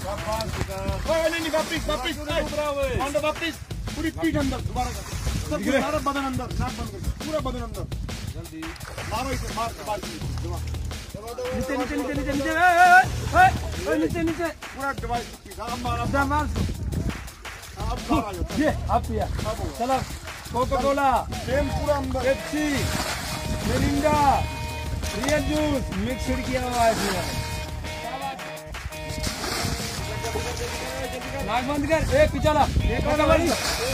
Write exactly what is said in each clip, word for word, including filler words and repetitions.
नहीं नहीं वापिस वापिस अंदर वापिस पूरी पीठ अंदर दोबारा कर सारा बदन अंदर नाक बंद कर पूरा बदन अंदर जल्दी मारो इसे मार के बाद नीचे नीचे नीचे नीचे नीचे नीचे नीचे पूरा डिवाइस अब मार अब मार अब बाहर ये अब पिया चलो कोका कोला सेम पूरा अंदर Pepsi Mirinda Real juice mixed किया हुआ है इसमें नाक बंद कर ए पिछला एक और वाली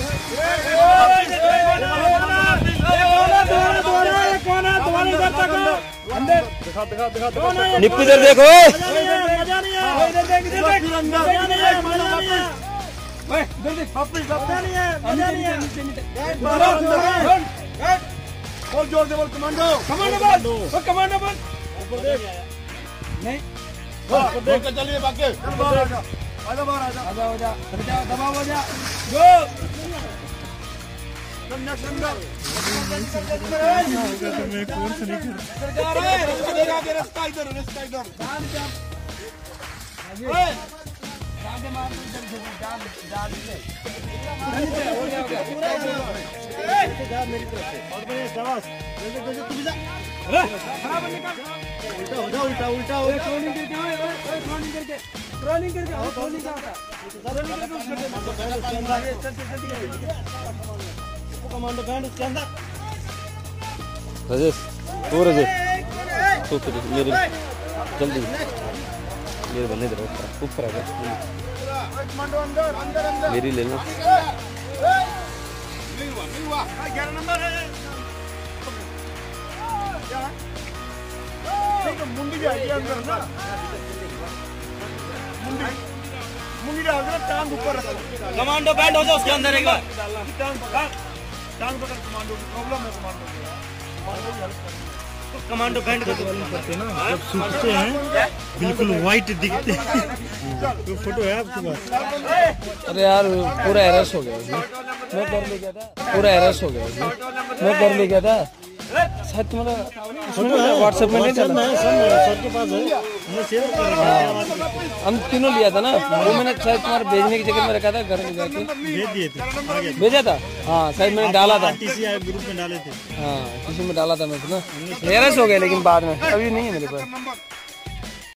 अंदर दिखा दिखा दिखा निप्पू इधर देखो मजा नहीं है इधर देख इधर देख मजा नहीं है मजा नहीं है ओए इधर देख वापस मजा नहीं है मजा नहीं है नीचे नीचे बोल जोर से बोल कमांडो कमांडो बोल कमांडो बोल ऊपर देख नहीं ऊपर देख के चलिए बाकी बाहर आ जा आजा बाहर आजा आजा आजा जा दबाओ हो जा गो कन्या संदर मैं कौन से नहीं कर जा रहा है रास्ता देगा के रास्ता इधर रास्ता इधर जान जा ओए जान दे मार इधर से जान जान दे हो गया हो गया पूरा ए जा मेरी तरफ से और बड़े शाबाश जैसे जैसे तू भी जा अरे खराब निकाल उल्टा हो जा उल्टा उल्टा हो ट्रोलिंग करके ओए ओए ट्रोलिंग करके ट्रोलिंग करके आओ ट्रोलिंग क्या होता है ट्रोलिंग करके उसके अंदर ये चल चल चल कमांडो बैंड उसके अंदर राजेश ओ राजेश तो फिर मेरे जल्दी मेरे बनने दे ऊपर आ गया कमांडो अंदर अंदर अंदर मेरी ले लो नहीं हुआ नहीं हुआ ग्यारह नंबर है क्या नहीं तो मुंडी जाएगी अंदर ना मुंडी मुंडी डाल दे टांग ऊपर रख कमांडो बैंड हो जाओ उसके अंदर एक बार टांग पकड़ टांग पकड़ कमांडो की प्रॉब्लम है कमांडो की कमांडो बैंड करते ना जब सूखते हैं बिल्कुल व्हाइट दिखते हैं तो फोटो है आपके पास अरे यार पूरा एरस हो गया मैं कर ले गया था पूरा एरस हो गया मैं कर ले गया था शायद तुम्हारा व्हाट्सएप में नहीं चला सबके पास है हमने शेयर कर रखा हम तीनों लिया था ना वो मैंने शायद तुम्हारे भेजने की जगह में रखा था घर में जाके भेज दिए थे भेजा था हाँ शायद मैंने डाला था टीसीआई ग्रुप में डाले थे हाँ किसी में डाला था मैं ना एरस हो गया लेकिन बाद में अभी नहीं है मेरे पास